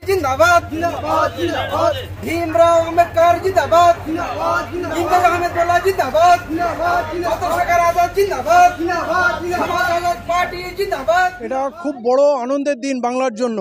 जिंदाबाद जिंदाबाद जिंदाबाद भीमराव अंबेडकर जिंदाबाद जिंदाबाद जिंदाबाद अहमदुल्लाह जिंदाबाद जिंदाबाद चंद्रशेखर आजाद जिंदाबाद जिंदाबाद समाज आजाद पार्टी जिंदाबाद। এটা খুব বড় আনন্দের দিন বাংলার জন্য।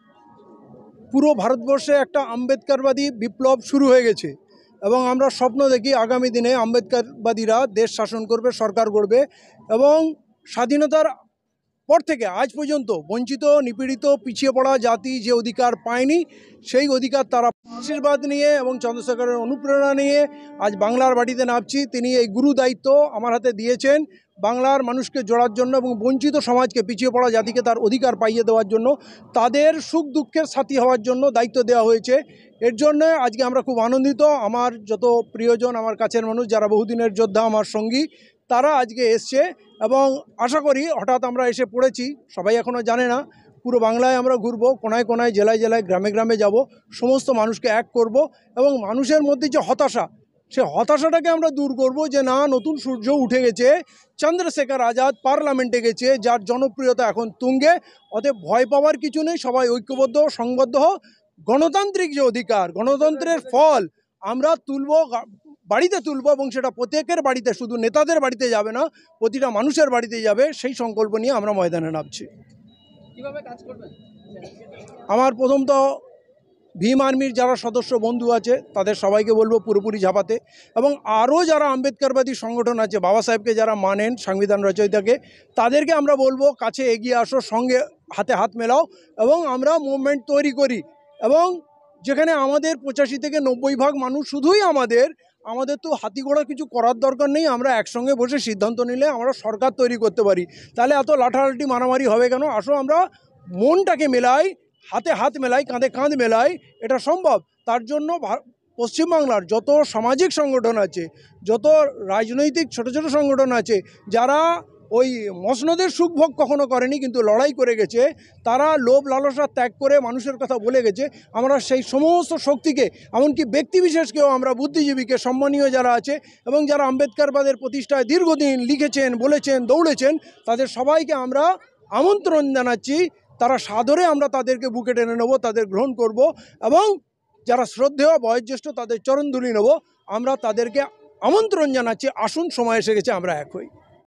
পুরো ভারতবর্ষে একটা আম্বেদকরবাদী বিপ্লব শুরু হয়ে গেছে এবং আমরা স্বপ্ন দেখি আগামী দিনে আম্বেদকরবাদীরা দেশ শাসন করবে, সরকার গড়বে এবং স্বাধীনতার পর থেকে আজ পর্যন্ত বঞ্চিত, নিপীড়িত, পিছিয়ে পড়া জাতি যে অধিকার পায়নি সেই অধিকার তারা আশীর্বাদ নিয়ে এবং চন্দ্রশেখরের অনুপ্রেরণা নিয়ে আজ বাংলার মাটিতে নামছি। তিনি এই গুরু দায়িত্ব আমার হাতে দিয়েছেন বাংলার মানুষকে জোড়ার জন্য এবং বঞ্চিত সমাজকে, পিছিয়ে পড়া জাতিকে তার অধিকার পাইয়ে দেওয়ার জন্য, তাদের সুখ দুঃখের সাথী হওয়ার জন্য দায়িত্ব দেওয়া হয়েছে। এর জন্য আজকে আমরা খুব আনন্দিত। আমার যত প্রিয়জন, আমার কাছের মানুষ যারা বহুদিনের যোদ্ধা, আমার সঙ্গী, তারা আজকে এসছে এবং আশা করি হঠাৎ আমরা এসে পড়েছি, সবাই এখনও জানে না। পুরো বাংলায় আমরা ঘুরবো, কোনায় কোনায়, জেলায় জেলায়, গ্রামে গ্রামে যাব, সমস্ত মানুষকে এক করব এবং মানুষের মধ্যে যে হতাশা, সে হতাশাটাকে আমরা দূর করব যে না, নতুন সূর্য উঠে গেছে, চন্দ্রশেখর আজাদ পার্লামেন্টে গেছে, যার জনপ্রিয়তা এখন তুঙ্গে। অতএব ভয় পাওয়ার কিছু নেই, সবাই ঐক্যবদ্ধ, সংবদ্ধ হোক। গণতান্ত্রিক যে অধিকার, গণতন্ত্রের ফল আমরা তুলব, বাড়িতে তুলব এবং সেটা প্রত্যেকের বাড়িতে, শুধু নেতাদের বাড়িতে যাবে না, প্রতিটা মানুষের বাড়িতে যাবে। সেই সংকল্প নিয়ে আমরা ময়দানে নামছি। কিভাবে কাজ করবেন? আমার প্রথম তো ভীম আর্মির যারা সদস্য বন্ধু আছে তাদের সবাইকে বলবো পুরোপুরি ঝাঁপাতে, এবং আরও যারা আম্বেদকরবাদী সংগঠন আছে, বাবা সাহেবকে যারা মানেন, সংবিধান রচয়িতাকে, তাদেরকে আমরা বলবো কাছে এগিয়ে আসো, সঙ্গে হাতে হাত মেলাও এবং আমরা মুভমেন্ট তৈরি করি। এবং যেখানে আমাদের 85 থেকে 90% মানুষ শুধুই আমাদের তো হাতি ঘোড়া কিছু করার দরকার নেই। আমরা একসঙ্গে বসে সিদ্ধান্ত নিলে আমরা সরকার তৈরি করতে পারি। তাহলে এত লাঠালাঠি মারামারি হবে কেন? আসো আমরা মনটাকে মেলাই, হাতে হাত মেলাই, কাঁধে কাঁধ মেলাই, এটা সম্ভব। তার জন্য পশ্চিমবাংলার যত সামাজিক সংগঠন আছে, যত রাজনৈতিক ছোট ছোট সংগঠন আছে, যারা ওই মসনদের সুখভোগ কখনো করেনি কিন্তু লড়াই করে গেছে, তারা লোভ লালসা ত্যাগ করে মানুষের কথা বলে গেছে, আমরা সেই সমস্ত শক্তিকে, এমনকি ব্যক্তিবিশেষকেও আমরা, বুদ্ধিজীবীকে, সম্মানীয় যারা আছে এবং যারা আম্বেদকরবাদের প্রতিষ্ঠায় দীর্ঘদিন লিখেছেন, বলেছেন, দৌড়েছেন, তাদের সবাইকে আমরা আমন্ত্রণ জানাচ্ছি। তারা সাদরে আমরা তাদেরকে বুকে টেনে নেব, তাদের গ্রহণ করব এবং যারা শ্রদ্ধেয় বয়োজ্যেষ্ঠ তাদের চরণধুলি নেব। আমরা তাদেরকে আমন্ত্রণ জানাচ্ছি, আসুন, সময় এসে গেছে আমরা এক হই।